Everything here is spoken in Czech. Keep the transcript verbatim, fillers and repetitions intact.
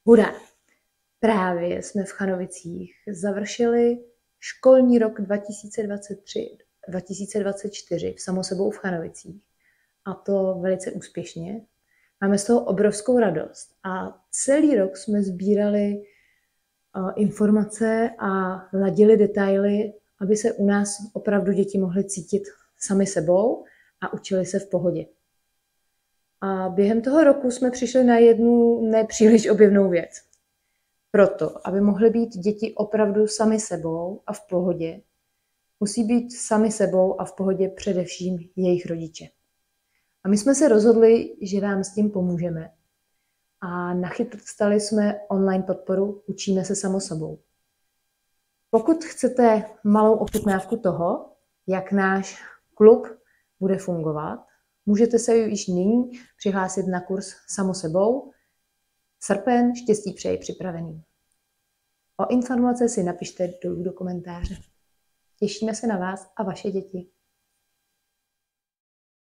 Hurá! Právě jsme v Chanovicích završili školní rok dva tisíce dvacet tři dva tisíce dvacet čtyři v Samosebou v Chanovicích. A to velice úspěšně. Máme z toho obrovskou radost. A celý rok jsme sbírali uh, informace a ladili detaily, aby se u nás opravdu děti mohly cítit sami sebou a učili se v pohodě. A během toho roku jsme přišli na jednu nepříliš objevnou věc. Proto, aby mohly být děti opravdu sami sebou a v pohodě, musí být sami sebou a v pohodě především jejich rodiče. A my jsme se rozhodli, že vám s tím pomůžeme. A nachystali jsme online podporu Učíme se samosebou. Pokud chcete malou ochutnávku toho, jak náš klub bude fungovat, můžete se již nyní přihlásit na kurz Samosebou. Srpen, štěstí přeji připravený. O informace si napište dolů do komentáře. Těšíme se na vás a vaše děti.